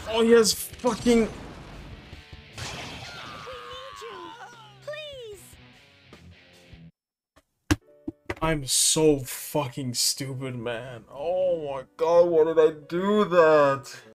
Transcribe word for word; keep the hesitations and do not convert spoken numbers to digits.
Oh, he has fucking... I'm so fucking stupid, man. Oh my god, why did I do that?